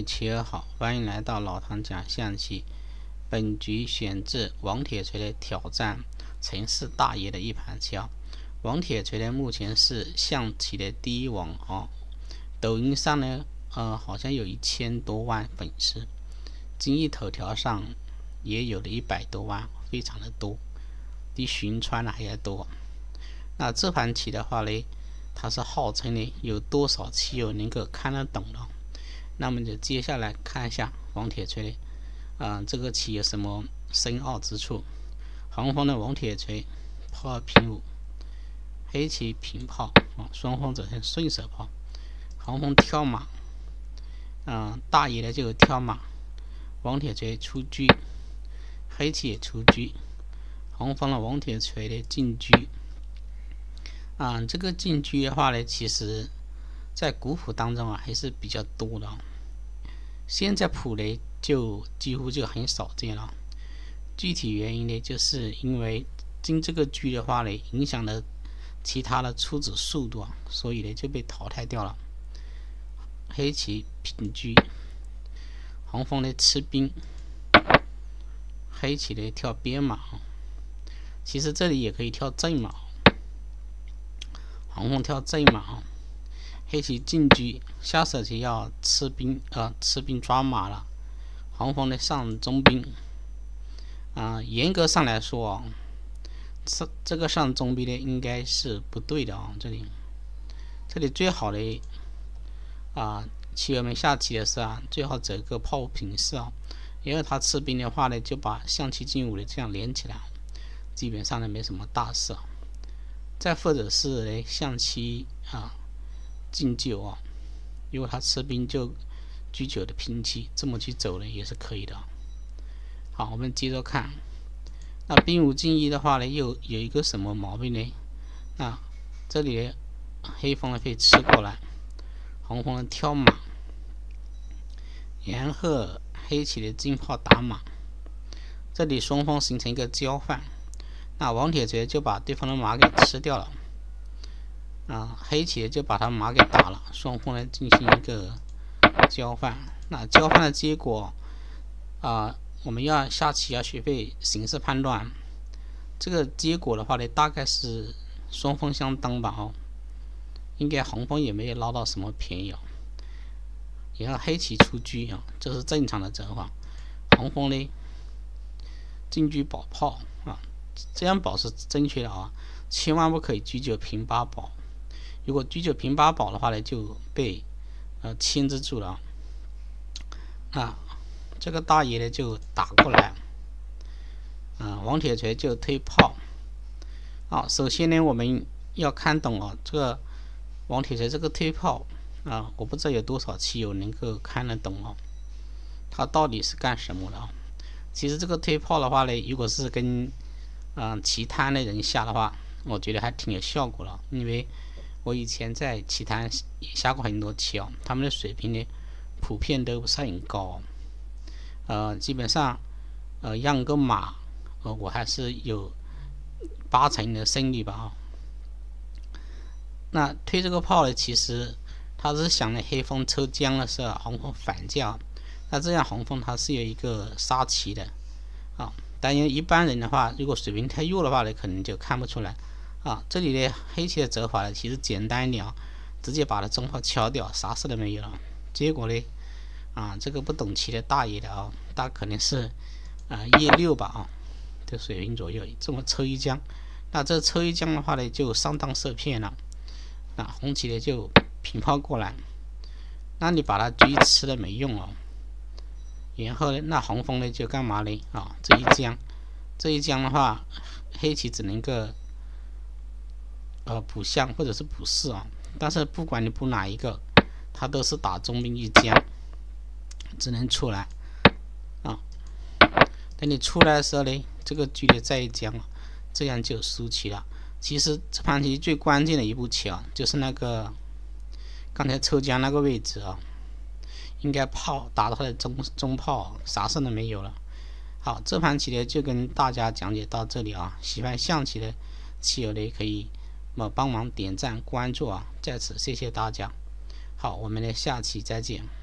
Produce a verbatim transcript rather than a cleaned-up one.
棋友好，欢迎来到老唐讲象棋。本局选自王铁锤的挑战陈氏大爷的一盘棋啊。王铁锤呢，目前是象棋的第一网啊，抖音上呢，呃，好像有一千多万粉丝，今日头条上也有了一百多万，非常的多，比寻川的还要多。那这盘棋的话呢，它是号称呢有多少棋友能够看得懂的？那么就接下来看一下王铁锤的，啊、呃，这个棋有什么深奥之处？黄方的王铁锤炮平五，黑棋平炮啊，双方走成顺手炮。黄方挑马，嗯、呃，大爷的就挑马，王铁锤出车，黑棋也出车，黄方的王铁锤的进车。啊、呃，这个进车的话呢，其实在古谱当中啊还是比较多的、哦，现在谱呢就几乎就很少见了。具体原因呢，就是因为进这个车的话呢，影响了其他的出子速度啊，所以呢就被淘汰掉了。黑棋平车，黄方呢吃兵，黑棋呢跳边马，其实这里也可以跳正马，黄方跳正马。黑棋进车，下手棋要吃兵，呃，吃兵抓马了。黄方呢上中兵，啊、呃，严格上来说啊，这这个上中兵呢应该是不对的啊。这里，这里最好的啊，棋友们下棋的时候啊，最好走个炮五平四啊，因为他吃兵的话呢，就把象棋进五的这样连起来，基本上呢没什么大事。再或者是呢象棋啊。进九啊，如果他吃兵就居九的平棋，这么去走呢也是可以的。好，我们接着看，那兵五进一的话呢，又有一个什么毛病呢？那这里黑方呢可以吃过来，红方的挑马，然后黑棋的进炮打马，这里双方形成一个交换，那王铁锤就把对方的马给吃掉了。啊，黑棋就把他马给打了，双方呢进行一个交换。那交换的结果，啊，我们要下棋要学会形势判断。这个结果的话呢，大概是双方相当吧，哦，应该红方也没有捞到什么便宜哦。然后黑棋出车啊，这是正常的走法。红方呢进车保炮啊，这样保是正确的啊，千万不可以车九平八保。如果车九平八保的话呢，就被呃牵制住了。那这个大爷呢就打过来，啊、呃，王铁锤就推炮。啊，首先呢我们要看懂哦，这个王铁锤这个推炮啊，我不知道有多少棋友能够看得懂哦，他到底是干什么的啊？其实这个推炮的话呢，如果是跟嗯、呃、棋摊的人下的话，我觉得还挺有效果的，因为我以前在棋坛也下过很多棋哦，他们的水平呢普遍都不是很高，呃，基本上呃让个马，呃我还是有八成的胜率吧啊。那推这个炮呢，其实他是想呢黑方抽将的时候，红方反将，那这样红方他是有一个杀棋的啊。当然一般人的话，如果水平太弱的话呢，可能就看不出来。啊，这里的黑棋的走法呢，其实简单一点，直接把它中炮敲掉，啥事都没有了。结果呢，啊，这个不懂棋的大爷的啊，大可能是啊叶六吧啊，这水平左右，这么抽一将，那这抽一将的话呢，就上当受骗了。那红棋呢就平炮过来，那你把它车一吃了没用哦。然后呢，那红方呢就干嘛呢？啊，这一将，这一将的话，黑棋只能够。呃，补象或者是补士啊，但是不管你补哪一个，它都是打中兵一将，只能出来啊。等你出来的时候呢，这个车的再一将，这样就输棋了。其实这盘棋最关键的一步棋啊，就是那个刚才抽将那个位置啊，应该炮打到他的中中炮，啥事都没有了。好，这盘棋呢就跟大家讲解到这里啊，喜欢象棋的棋友呢可以。那么帮忙点赞关注啊，在此谢谢大家。好，我们的下期再见。